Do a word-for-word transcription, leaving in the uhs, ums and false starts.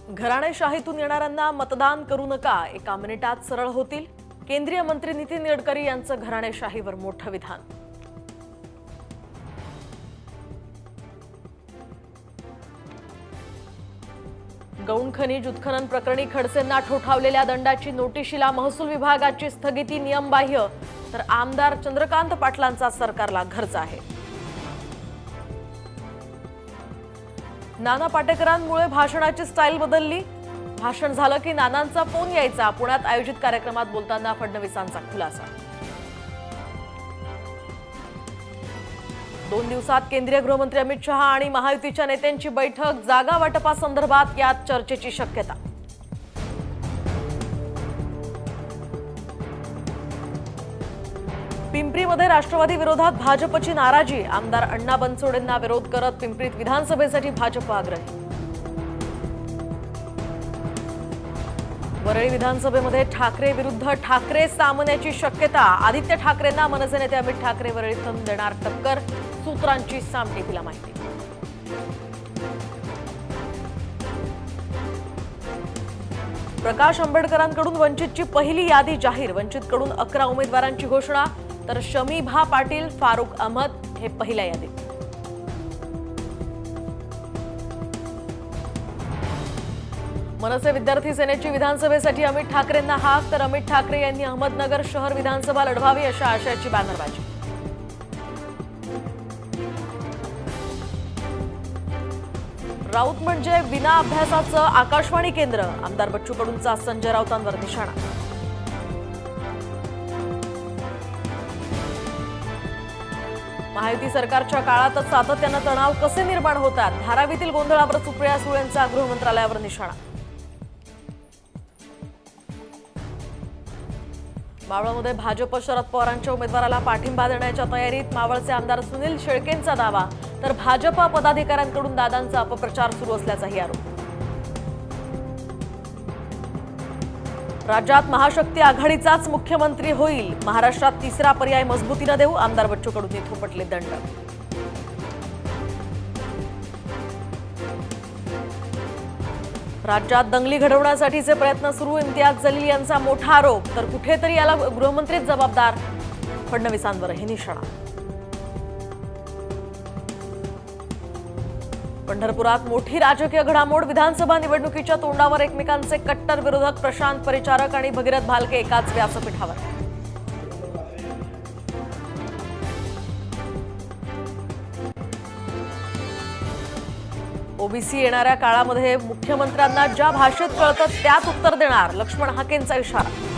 घराणेशाहीतून येणाऱ्यांना मतदान करू नका, एका मिनिटात सरळ होतील। केंद्रीय मंत्री नितीन गडकरी यांचं घराणेशाहीवर मोठं विधान। गौण खनिज उत्खनन प्रकरणी खडसेंना ठोठावलेल्या दंडाची नोटिशीला महसूल विभागाची स्थगिती नियमबाह्य, तर आमदार चंद्रकांत पाटलांचा सरकारला खर्च आहे। नाना पाटेकरांमुळे भाषणाची स्टाईल बदलली। भाषण झालं की नानांचा फोन यायचा। पुण्यात आयोजित कार्यक्रमात बोलताना फडणवीसांचा खुलासा। दोन दिवसात केंद्रीय गृहमंत्री अमित शहा आणि महायुतीच्या नेत्यांची बैठक। जागा वाटपासंदर्भात यात चर्चेची शक्यता। पिंपरीमध्ये राष्ट्रवादी विरोधात भाजपची नाराजी। आमदार अण्णा बनसोडेंना विरोध करत पिंपरीत विधानसभेसाठी भाजप आग्रही। वरळी विधानसभेमध्ये ठाकरे विरुद्ध ठाकरे सामन्याची शक्यता। आदित्य ठाकरेंना मनसे नेते अमित ठाकरे वरळीतून देणार टक्कर। सूत्रांची सामटेपीला माहिती। प्रकाश आंबेडकरांकडून वंचितची पहिली यादी जाहीर। वंचितकडून अकरा उमेदवारांची घोषणा, तर शमीभा पाटील, फारुख अहमद हे पहिल्या यादीत। मनसे विद्यार्थी सेनेची विधानसभेसाठी अमित ठाकरेंना हाक, तर अमित ठाकरे यांनी अहमदनगर शहर विधानसभा लढवावी अशा आशयाची बॅनरबाजी। राऊत म्हणजे विना अभ्यासाचं आकाशवाणी केंद्र। आमदार बच्चू कडूंचा संजय राऊतांवर निशाणा। महायुती सरकारच्या काळातच सातत्यानं तणाव कसे निर्माण होतात? धारावीतील गोंधळावर सुप्रिया सुळेंचा गृहमंत्रालयावर निशाणा। मावळमध्ये भाजप शरद पवारांच्या उमेदवाराला पाठिंबा देण्याच्या तयारीत। मावळचे आमदार सुनील शेळकेंचा दावा, तर भाजप पदाधिकाऱ्यांकडून दादांचा अपप्रचार सुरू असल्याचाही आरोप। राज्यात महाशक्ती आघाडीचाच मुख्यमंत्री होईल। महाराष्ट्रात तिसरा पर्याय मजबूतीने देऊ। आमदार बच्चू कडूंनी थोपटले दंड। राज्यात दंगली घडवण्यासाठीचे प्रयत्न सुरू। इम्तियाज जलील यांचा मोठा आरोप, तर कुठेतरी याला गृहमंत्रीच जबाबदार। फडणवीसांवरही निशाणा। पंढरपुरात मोठी राजकीय घडामोड। विधानसभा निवडणुकीच्या तोंडावर एकमेकांचे कट्टर विरोधक प्रशांत परिचारक आणि भगीरथ भालके एकाच व्यासपीठावर। ओबीसी येणाऱ्या काळामध्ये मुख्यमंत्र्यांना ज्या भाषेत कळतं त्यात उत्तर देणार। लक्ष्मण हाकेंचा इशारा।